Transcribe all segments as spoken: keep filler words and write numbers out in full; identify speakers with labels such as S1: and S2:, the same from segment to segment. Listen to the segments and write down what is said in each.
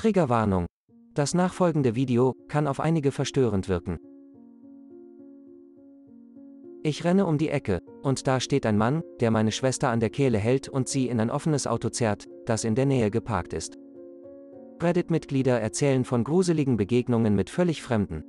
S1: Triggerwarnung. Das nachfolgende Video kann auf einige verstörend wirken. Ich renne um die Ecke, und da steht ein Mann, der meine Schwester an der Kehle hält und sie in ein offenes Auto zerrt, das in der Nähe geparkt ist. Reddit-Mitglieder erzählen von gruseligen Begegnungen mit völlig Fremden.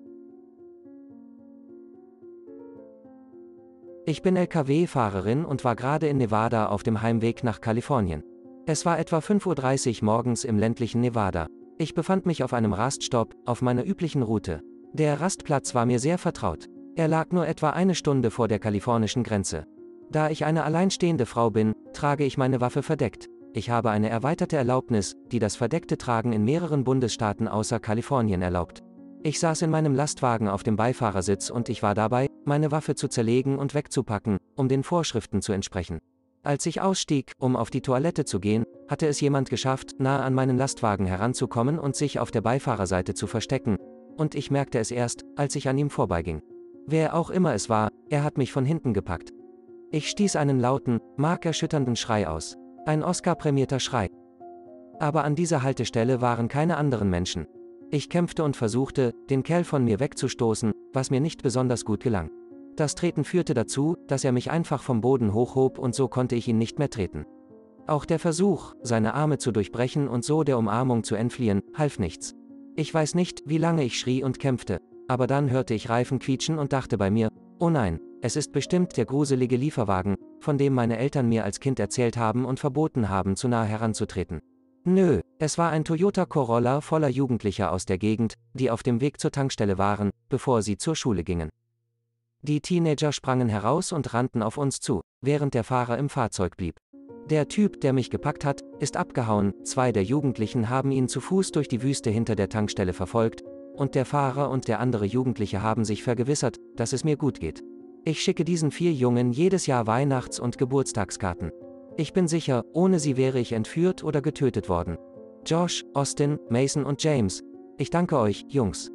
S1: Ich bin L K W-Fahrerin und war gerade in Nevada auf dem Heimweg nach Kalifornien. Es war etwa fünf Uhr dreißig morgens im ländlichen Nevada. Ich befand mich auf einem Raststopp, auf meiner üblichen Route. Der Rastplatz war mir sehr vertraut. Er lag nur etwa eine Stunde vor der kalifornischen Grenze. Da ich eine alleinstehende Frau bin, trage ich meine Waffe verdeckt. Ich habe eine erweiterte Erlaubnis, die das verdeckte Tragen in mehreren Bundesstaaten außer Kalifornien erlaubt. Ich saß in meinem Lastwagen auf dem Beifahrersitz und ich war dabei, meine Waffe zu zerlegen und wegzupacken, um den Vorschriften zu entsprechen. Als ich ausstieg, um auf die Toilette zu gehen, hatte es jemand geschafft, nahe an meinen Lastwagen heranzukommen und sich auf der Beifahrerseite zu verstecken, und ich merkte es erst, als ich an ihm vorbeiging. Wer auch immer es war, er hat mich von hinten gepackt. Ich stieß einen lauten, markerschütternden Schrei aus. Ein Oscar-prämierter Schrei. Aber an dieser Haltestelle waren keine anderen Menschen. Ich kämpfte und versuchte, den Kerl von mir wegzustoßen, was mir nicht besonders gut gelang. Das Treten führte dazu, dass er mich einfach vom Boden hochhob und so konnte ich ihn nicht mehr treten. Auch der Versuch, seine Arme zu durchbrechen und so der Umarmung zu entfliehen, half nichts. Ich weiß nicht, wie lange ich schrie und kämpfte, aber dann hörte ich Reifen quietschen und dachte bei mir, oh nein, es ist bestimmt der gruselige Lieferwagen, von dem meine Eltern mir als Kind erzählt haben und verboten haben, zu nahe heranzutreten. Nö, es war ein Toyota Corolla voller Jugendlicher aus der Gegend, die auf dem Weg zur Tankstelle waren, bevor sie zur Schule gingen. Die Teenager sprangen heraus und rannten auf uns zu, während der Fahrer im Fahrzeug blieb. Der Typ, der mich gepackt hat, ist abgehauen, zwei der Jugendlichen haben ihn zu Fuß durch die Wüste hinter der Tankstelle verfolgt, und der Fahrer und der andere Jugendliche haben sich vergewissert, dass es mir gut geht. Ich schicke diesen vier Jungen jedes Jahr Weihnachts- und Geburtstagskarten. Ich bin sicher, ohne sie wäre ich entführt oder getötet worden. Josh, Austin, Mason und James. Ich danke euch, Jungs.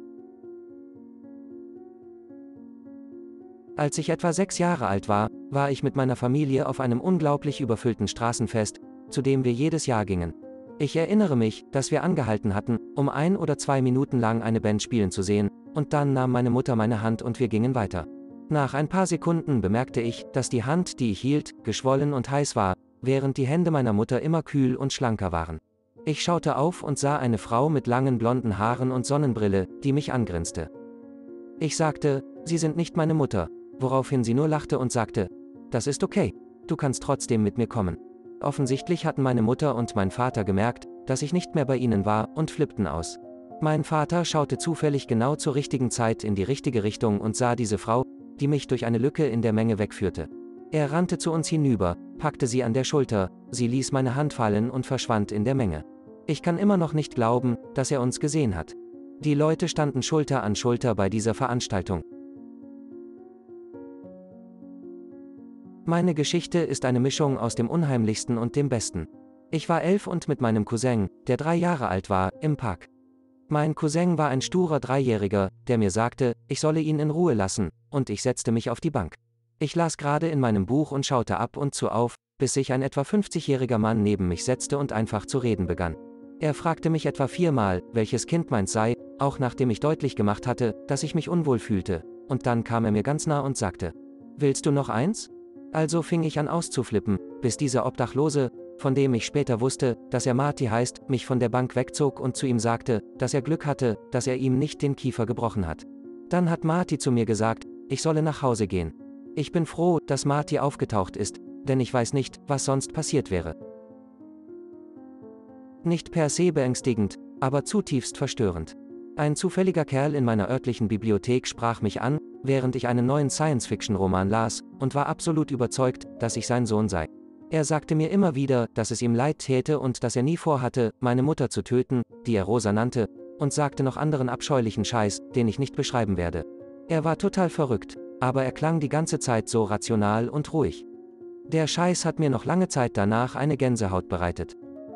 S1: Als ich etwa sechs Jahre alt war, war ich mit meiner Familie auf einem unglaublich überfüllten Straßenfest, zu dem wir jedes Jahr gingen. Ich erinnere mich, dass wir angehalten hatten, um ein oder zwei Minuten lang eine Band spielen zu sehen, und dann nahm meine Mutter meine Hand und wir gingen weiter. Nach ein paar Sekunden bemerkte ich, dass die Hand, die ich hielt, geschwollen und heiß war, während die Hände meiner Mutter immer kühl und schlanker waren. Ich schaute auf und sah eine Frau mit langen blonden Haaren und Sonnenbrille, die mich angrinste. Ich sagte, Sie sind nicht meine Mutter, woraufhin sie nur lachte und sagte, das ist okay, du kannst trotzdem mit mir kommen. Offensichtlich hatten meine Mutter und mein Vater gemerkt, dass ich nicht mehr bei ihnen war, und flippten aus. Mein Vater schaute zufällig genau zur richtigen Zeit in die richtige Richtung und sah diese Frau, die mich durch eine Lücke in der Menge wegführte. Er rannte zu uns hinüber, packte sie an der Schulter, sie ließ meine Hand fallen und verschwand in der Menge. Ich kann immer noch nicht glauben, dass er uns gesehen hat. Die Leute standen Schulter an Schulter bei dieser Veranstaltung. Meine Geschichte ist eine Mischung aus dem Unheimlichsten und dem Besten. Ich war elf und mit meinem Cousin, der drei Jahre alt war, im Park. Mein Cousin war ein sturer Dreijähriger, der mir sagte, ich solle ihn in Ruhe lassen, und ich setzte mich auf die Bank. Ich las gerade in meinem Buch und schaute ab und zu auf, bis sich ein etwa fünfzigjähriger Mann neben mich setzte und einfach zu reden begann. Er fragte mich etwa viermal, welches Kind meins sei, auch nachdem ich deutlich gemacht hatte, dass ich mich unwohl fühlte, und dann kam er mir ganz nah und sagte, willst du noch eins? Also fing ich an auszuflippen, bis dieser Obdachlose, von dem ich später wusste, dass er Marty heißt, mich von der Bank wegzog und zu ihm sagte, dass er Glück hatte, dass er ihm nicht den Kiefer gebrochen hat. Dann hat Marty zu mir gesagt, ich solle nach Hause gehen. Ich bin froh, dass Marty aufgetaucht ist, denn ich weiß nicht, was sonst passiert wäre. Nicht per se beängstigend, aber zutiefst verstörend. Ein zufälliger Kerl in meiner örtlichen Bibliothek sprach mich an, während ich einen neuen Science-Fiction-Roman las, und war absolut überzeugt, dass ich sein Sohn sei. Er sagte mir immer wieder, dass es ihm leid täte und dass er nie vorhatte, meine Mutter zu töten, die er Rosa nannte, und sagte noch anderen abscheulichen Scheiß, den ich nicht beschreiben werde. Er war total verrückt, aber er klang die ganze Zeit so rational und ruhig. Der Scheiß hat mir noch lange Zeit danach eine Gänsehaut bereitet.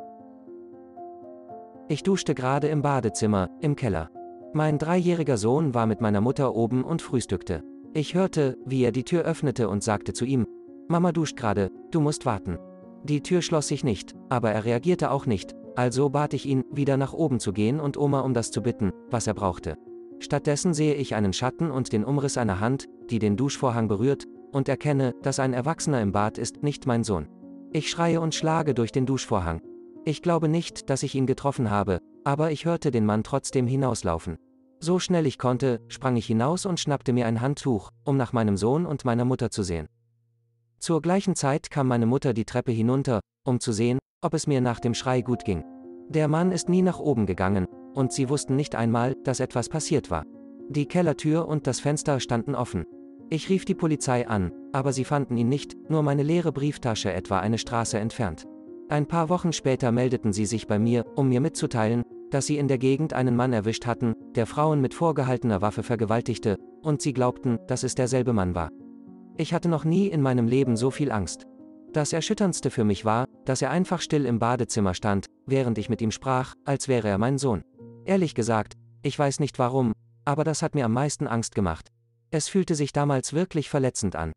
S1: Ich duschte gerade im Badezimmer, im Keller. Mein dreijähriger Sohn war mit meiner Mutter oben und frühstückte. Ich hörte, wie er die Tür öffnete und sagte zu ihm, Mama duscht gerade, du musst warten. Die Tür schloss sich nicht, aber er reagierte auch nicht, Also bat ich ihn, wieder nach oben zu gehen und Oma um das zu bitten, was er brauchte. Stattdessen sehe ich einen Schatten und den Umriss einer Hand, die den Duschvorhang berührt, und erkenne, dass ein Erwachsener im Bad ist, nicht mein Sohn. Ich schreie und schlage durch den Duschvorhang. Ich glaube nicht, dass ich ihn getroffen habe, aber ich hörte den Mann trotzdem hinauslaufen. So schnell ich konnte, sprang ich hinaus und schnappte mir ein Handtuch, um nach meinem Sohn und meiner Mutter zu sehen. Zur gleichen Zeit kam meine Mutter die Treppe hinunter, um zu sehen, ob es mir nach dem Schrei gut ging. Der Mann ist nie nach oben gegangen, und sie wussten nicht einmal, dass etwas passiert war. Die Kellertür und das Fenster standen offen. Ich rief die Polizei an, aber sie fanden ihn nicht, nur meine leere Brieftasche etwa eine Straße entfernt. Ein paar Wochen später meldeten sie sich bei mir, um mir mitzuteilen, dass sie in der Gegend einen Mann erwischt hatten, der Frauen mit vorgehaltener Waffe vergewaltigte, und sie glaubten, dass es derselbe Mann war. Ich hatte noch nie in meinem Leben so viel Angst. Das Erschütterndste für mich war, dass er einfach still im Badezimmer stand, während ich mit ihm sprach, als wäre er mein Sohn. Ehrlich gesagt, ich weiß nicht warum, aber das hat mir am meisten Angst gemacht. Es fühlte sich damals wirklich verletzend an.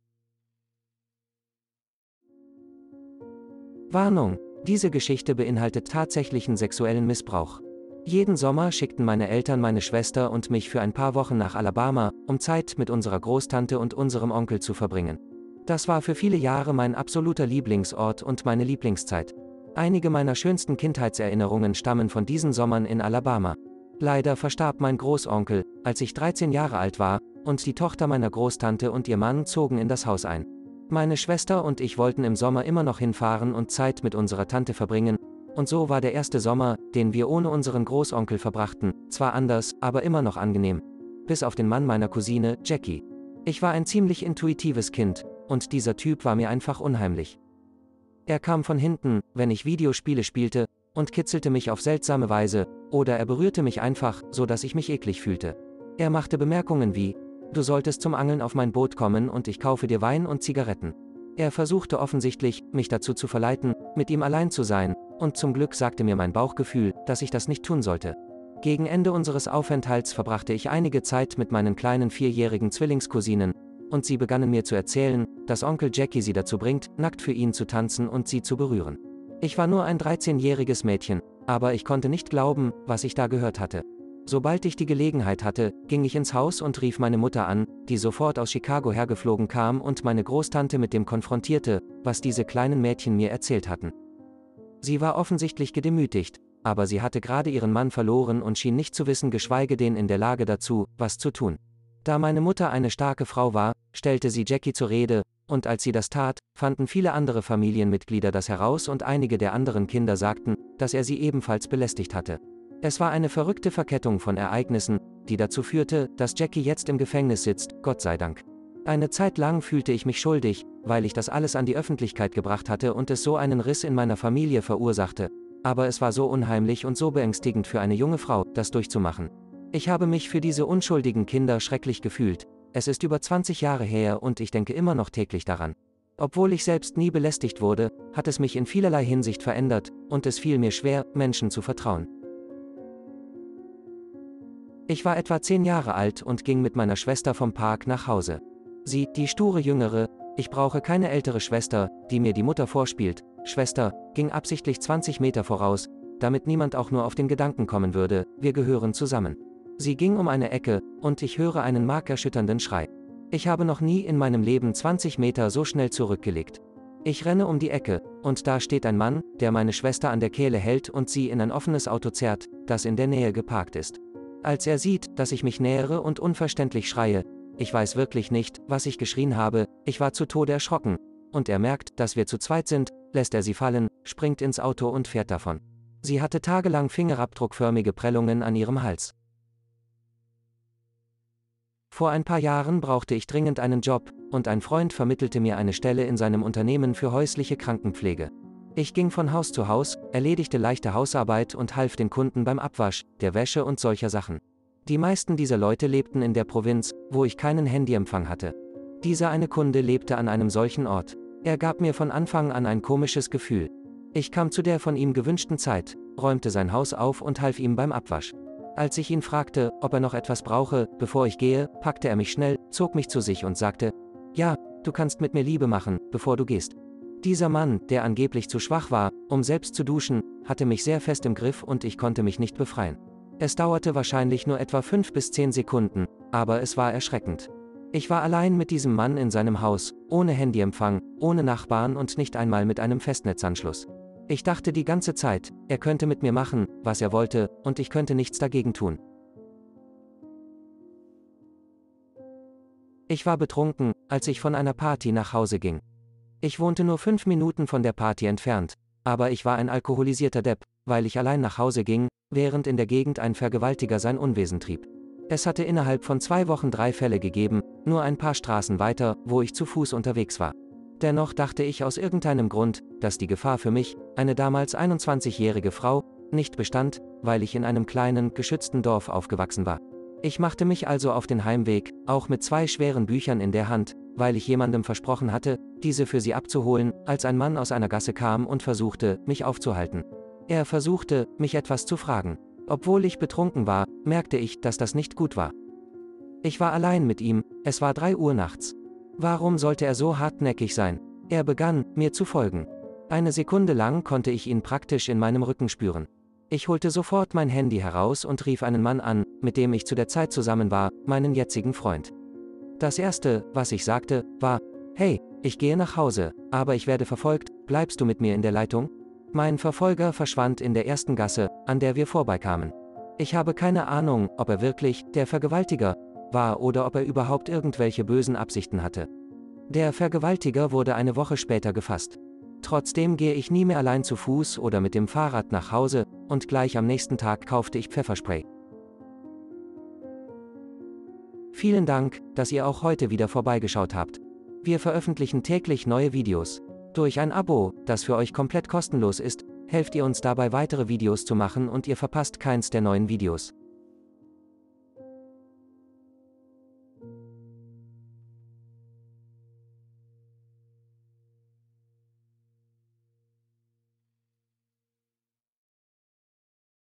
S1: Warnung: Diese Geschichte beinhaltet tatsächlichen sexuellen Missbrauch. Jeden Sommer schickten meine Eltern meine Schwester und mich für ein paar Wochen nach Alabama, um Zeit mit unserer Großtante und unserem Onkel zu verbringen. Das war für viele Jahre mein absoluter Lieblingsort und meine Lieblingszeit. Einige meiner schönsten Kindheitserinnerungen stammen von diesen Sommern in Alabama. Leider verstarb mein Großonkel, als ich dreizehn Jahre alt war, und die Tochter meiner Großtante und ihr Mann zogen in das Haus ein. Meine Schwester und ich wollten im Sommer immer noch hinfahren und Zeit mit unserer Tante verbringen, und so war der erste Sommer, den wir ohne unseren Großonkel verbrachten, zwar anders, aber immer noch angenehm. Bis auf den Mann meiner Cousine, Jackie. Ich war ein ziemlich intuitives Kind, und dieser Typ war mir einfach unheimlich. Er kam von hinten, wenn ich Videospiele spielte, und kitzelte mich auf seltsame Weise, oder er berührte mich einfach, so dass ich mich eklig fühlte. Er machte Bemerkungen wie: Du solltest zum Angeln auf mein Boot kommen und ich kaufe dir Wein und Zigaretten. Er versuchte offensichtlich, mich dazu zu verleiten, mit ihm allein zu sein, und zum Glück sagte mir mein Bauchgefühl, dass ich das nicht tun sollte. Gegen Ende unseres Aufenthalts verbrachte ich einige Zeit mit meinen kleinen vierjährigen Zwillingscousinen, und sie begannen mir zu erzählen, dass Onkel Jackie sie dazu bringt, nackt für ihn zu tanzen und sie zu berühren. Ich war nur ein dreizehnjähriges Mädchen, aber ich konnte nicht glauben, was ich da gehört hatte. Sobald ich die Gelegenheit hatte, ging ich ins Haus und rief meine Mutter an, die sofort aus Chicago hergeflogen kam und meine Großtante mit dem konfrontierte, was diese kleinen Mädchen mir erzählt hatten. Sie war offensichtlich gedemütigt, aber sie hatte gerade ihren Mann verloren und schien nicht zu wissen, geschweige denn in der Lage dazu, was zu tun. Da meine Mutter eine starke Frau war, stellte sie Jackie zur Rede, und als sie das tat, fanden viele andere Familienmitglieder das heraus und einige der anderen Kinder sagten, dass er sie ebenfalls belästigt hatte. Es war eine verrückte Verkettung von Ereignissen, die dazu führte, dass Jackie jetzt im Gefängnis sitzt, Gott sei Dank. Eine Zeit lang fühlte ich mich schuldig, weil ich das alles an die Öffentlichkeit gebracht hatte und es so einen Riss in meiner Familie verursachte. Aber es war so unheimlich und so beängstigend für eine junge Frau, das durchzumachen. Ich habe mich für diese unschuldigen Kinder schrecklich gefühlt. Es ist über zwanzig Jahre her und ich denke immer noch täglich daran. Obwohl ich selbst nie belästigt wurde, hat es mich in vielerlei Hinsicht verändert, und es fiel mir schwer, Menschen zu vertrauen. Ich war etwa zehn Jahre alt und ging mit meiner Schwester vom Park nach Hause. Sie, die sture Jüngere, ich brauche keine ältere Schwester, die mir die Mutter vorspielt, Schwester, ging absichtlich zwanzig Meter voraus, damit niemand auch nur auf den Gedanken kommen würde, wir gehören zusammen. Sie ging um eine Ecke, und ich höre einen markerschütternden Schrei. Ich habe noch nie in meinem Leben zwanzig Meter so schnell zurückgelegt. Ich renne um die Ecke, und da steht ein Mann, der meine Schwester an der Kehle hält und sie in ein offenes Auto zerrt, das in der Nähe geparkt ist. Als er sieht, dass ich mich nähere und unverständlich schreie, ich weiß wirklich nicht, was ich geschrien habe, ich war zu Tode erschrocken, und er merkt, dass wir zu zweit sind, lässt er sie fallen, springt ins Auto und fährt davon. Sie hatte tagelang fingerabdruckförmige Prellungen an ihrem Hals. Vor ein paar Jahren brauchte ich dringend einen Job, und ein Freund vermittelte mir eine Stelle in seinem Unternehmen für häusliche Krankenpflege. Ich ging von Haus zu Haus, erledigte leichte Hausarbeit und half den Kunden beim Abwasch, der Wäsche und solcher Sachen. Die meisten dieser Leute lebten in der Provinz, wo ich keinen Handyempfang hatte. Dieser eine Kunde lebte an einem solchen Ort. Er gab mir von Anfang an ein komisches Gefühl. Ich kam zu der von ihm gewünschten Zeit, räumte sein Haus auf und half ihm beim Abwasch. Als ich ihn fragte, ob er noch etwas brauche, bevor ich gehe, packte er mich schnell, zog mich zu sich und sagte: Ja, du kannst mit mir Liebe machen, bevor du gehst. Dieser Mann, der angeblich zu schwach war, um selbst zu duschen, hatte mich sehr fest im Griff und ich konnte mich nicht befreien. Es dauerte wahrscheinlich nur etwa fünf bis zehn Sekunden, aber es war erschreckend. Ich war allein mit diesem Mann in seinem Haus, ohne Handyempfang, ohne Nachbarn und nicht einmal mit einem Festnetzanschluss. Ich dachte die ganze Zeit, er könnte mit mir machen, was er wollte, und ich könnte nichts dagegen tun. Ich war betrunken, als ich von einer Party nach Hause ging. Ich wohnte nur fünf Minuten von der Party entfernt, aber ich war ein alkoholisierter Depp, weil ich allein nach Hause ging, während in der Gegend ein Vergewaltiger sein Unwesen trieb. Es hatte innerhalb von zwei Wochen drei Fälle gegeben, nur ein paar Straßen weiter, wo ich zu Fuß unterwegs war. Dennoch dachte ich aus irgendeinem Grund, dass die Gefahr für mich, eine damals einundzwanzigjährige Frau, nicht bestand, weil ich in einem kleinen, geschützten Dorf aufgewachsen war. Ich machte mich also auf den Heimweg, auch mit zwei schweren Büchern in der Hand, weil ich jemandem versprochen hatte, diese für sie abzuholen, als ein Mann aus einer Gasse kam und versuchte, mich aufzuhalten. Er versuchte, mich etwas zu fragen. Obwohl ich betrunken war, merkte ich, dass das nicht gut war. Ich war allein mit ihm, es war drei Uhr nachts. Warum sollte er so hartnäckig sein? Er begann, mir zu folgen. Eine Sekunde lang konnte ich ihn praktisch in meinem Rücken spüren. Ich holte sofort mein Handy heraus und rief einen Mann an, mit dem ich zu der Zeit zusammen war, meinen jetzigen Freund. Das erste, was ich sagte, war: Hey, ich gehe nach Hause, aber ich werde verfolgt, bleibst du mit mir in der Leitung? Mein Verfolger verschwand in der ersten Gasse, an der wir vorbeikamen. Ich habe keine Ahnung, ob er wirklich der Vergewaltiger war oder ob er überhaupt irgendwelche bösen Absichten hatte. Der Vergewaltiger wurde eine Woche später gefasst. Trotzdem gehe ich nie mehr allein zu Fuß oder mit dem Fahrrad nach Hause, und gleich am nächsten Tag kaufte ich Pfefferspray. Vielen Dank, dass ihr auch heute wieder vorbeigeschaut habt. Wir veröffentlichen täglich neue Videos. Durch ein Abo, das für euch komplett kostenlos ist, helft ihr uns dabei, weitere Videos zu machen und ihr verpasst keins der neuen Videos.